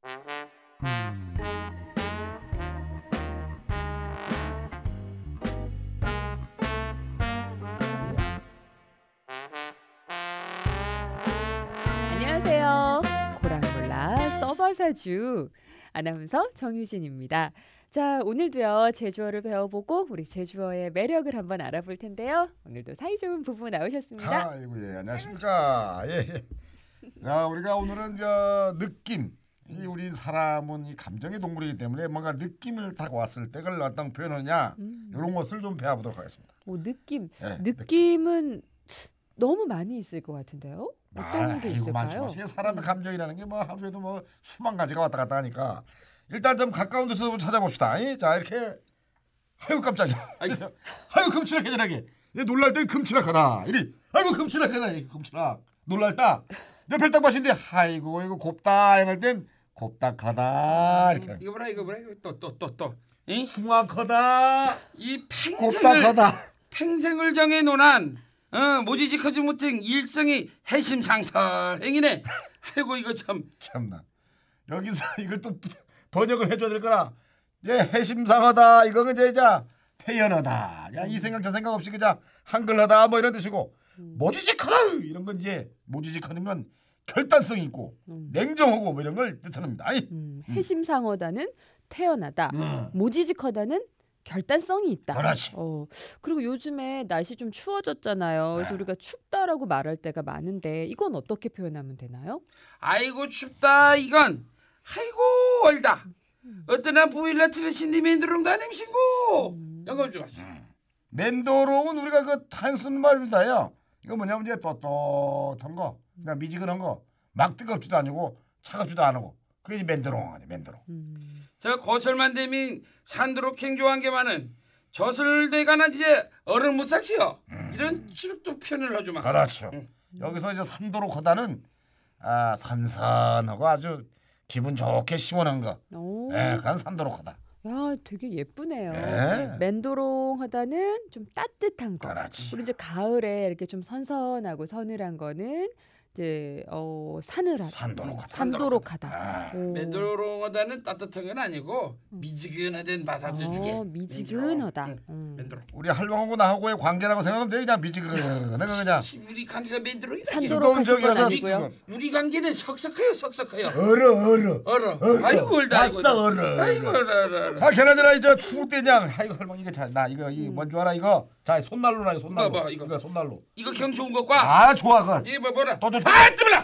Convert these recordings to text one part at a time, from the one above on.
안녕하세요. 고랑몰라 써버사주 아나운서 정유진입니다. 자, 오늘도요 제주어를 배워보고 우리 제주어의 매력을 한번 알아볼 텐데요. 오늘도 사이좋은 부부 나오셨습니다. 아이고 예 안녕하십니까. 예. 자 우리가 오늘은 느낌. 이 우리 사람은 이 감정의 동물이기 때문에 뭔가 느낌을 타고 왔을 때 그걸 어떤 표현하느냐 이런 것을 좀 배워보도록 하겠습니다. 느낌. 예, 느낌은 너무 많이 있을 것 같은데요. 어떤 게 있을까요? 사람의 감정이라는 게 뭐 하루에도 뭐 수만 가지가 왔다 갔다 하니까 일단 좀 가까운 데서 좀 찾아봅시다. 자 이렇게 아유 깜짝이야. 아유 금치락해전하게 놀랄 땐 금치락하다. 이리 아이고 금치락하다. 금치락 놀랄다. 내 별딱밭인데 아이고 이거 곱다 이럴 땐 곱닥하다. 이렇게. 이거 봐라 또 숭악하다. 이 곱닥하다. 평생을 정해 놓은 모지직하지 못한 일성이 해심상설행이네. 아이고 이거 참나 여기서 이걸 또 번역을 해줘야 될 거라. 해심상하다 이거는 이제 태연하다. 이 생각 저 생각 없이 그냥 한글하다 뭐 이런 뜻이고 모지직하다 이런 건 이제 모지직하는 건 결단성이 있고 냉정하고 뭐 이런 걸 뜻합니다. 해심상하다는 태연하다. 모지직하다는 결단성이 있다. 그렇지. 그리고 요즘에 날씨 좀 추워졌잖아요. 그래서 우리가 춥다라고 말할 때가 많은데 이건 어떻게 표현하면 되나요? 아이고 춥다 이건 아이고 얼다. 어떤 한 부일라 트레신디 맨드롱도 안 힘신고 영감 좋았어. 맨도롱은 우리가 그 단순 말이다요. 이거 뭐냐면 이제 떳떳한 거, 그냥 미지근한 거, 막 뜨겁지도 아니고 차갑지도 않고 그게 이제 맨도롱 아니야 맨도롱. 저 고철만 되면 산도로 캥조한 게 많은 저슬대가나 이제 얼음 무삭이요. 이런 추룩도 표현을 해주면. 그렇죠. 여기서 이제 산도록하다는 산산하고 아주 기분 좋게 시원한 거. 그건 산도록하다. 야, 되게 예쁘네요. 네. 맨도롱하다는 좀 따뜻한 거. 그렇지. 우리 이제 가을에 이렇게 좀 선선하고 서늘한 거는 이제 산도록하다. 맨도롱하다는 따뜻한 건 아니고 미지근하된 받아주게. 미지근하다. 맨도롱. 우리 할망하고 나하고의 관계라고 생각하면 돼. 그냥 미지근한 거 그냥. 우리 관계가 맨도롱이다. 산도록하신 건 아니고요. 우리 관계는 석석해요. 얼어. 아이고 얼다. 아이고 얼어. 자, 걔네들아 이제 추울 때 그냥 아이고 할머니 이거 나 이거 뭔 줄 알아 이거. 자, 손난로라 손난로. 봐봐, 이거 손난로. 이거 경 좋은 것과. 좋아 그. 이거 뭐라. 뜨물라.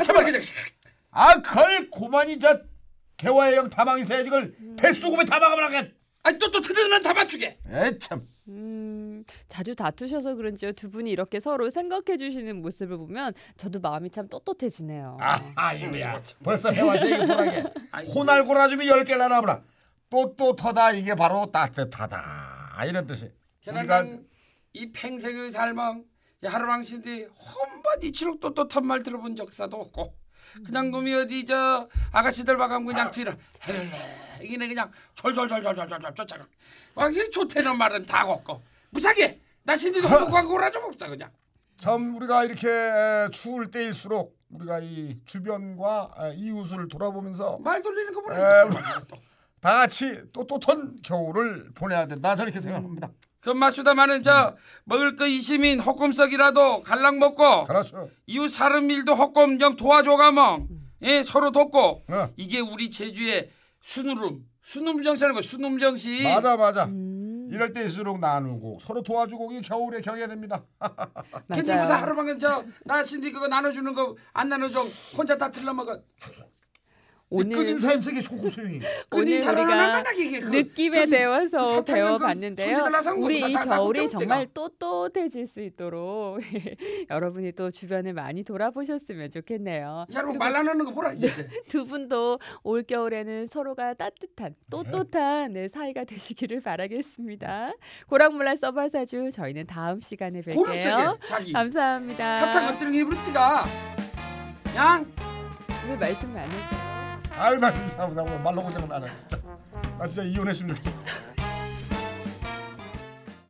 걸 고만이 개화의 영 다망이 있어야지 그걸 뱃수금에 다 막아버려. 또 틀리면 다 맞추게. 참. 자주 다투셔서 그런지요. 두 분이 이렇게 서로 생각해 주시는 모습을 보면 저도 마음이 참 떳떳해지네요. 이거야. 벌써 해와서 이게 뭐라게. 호날고라주미 10개 나눠보라. 떳떳하다 이게 바로 따뜻하다 이런 뜻이. 걔는 이 평생의 삶은 하루방신데 한번 이치록 떳떳한 말 들어본 적사도 없고 그냥 놈이 어디 아가씨들 봐가면 그냥 뒤로 이게 그냥 졸졸졸 쫓아가. 이 좋다는 말은 다 없고 무사하게 나 신지도 광고라 좀 없어 그냥. 참 우리가 이렇게 추울 때일수록 우리가 이 주변과 이웃을 돌아보면서 말 돌리는 거 보라. 다 같이 떳떳한 겨울을 보내야 된다 저렇게 생각합니다. 그맛수다마는 먹을 거 이시민 헛꿈석이라도 갈랑 먹고 그렇죠. 이웃 사람 일도 헛꿈 좀 도와줘가멍. 서로 돕고 이게 우리 제주의 순움정시라는 거. 순움정시. 맞아. 이럴 때일수록 나누고 서로 도와주고 이게 겨울의 경해야 됩니다. 근데 무슨 하루방은 나 신디 그거 나눠주는 거 안 나눠줘 혼자 다 들러먹어. 끈인 사임 속에 소금 소용이. 오늘 우리가 느낌에 대해서 배워봤는데요. 우리 이 겨울이 정말 떳떳해질 수 있도록 여러분이 또 주변을 많이 돌아보셨으면 좋겠네요. 여러분 말라놓는 거 보라 이제. 두 분도 올 겨울에는 서로가 따뜻한 떳떳한 사이가 되시기를 바라겠습니다. 고랑몰라 써봐사주 저희는 다음 시간에 뵐게요. 감사합니다. 사탕 엎드린 입으로띠가 양. 왜 말씀을 안 하세요? 나 말로 고장 나네. 나 진짜 이혼했으면 좋겠어.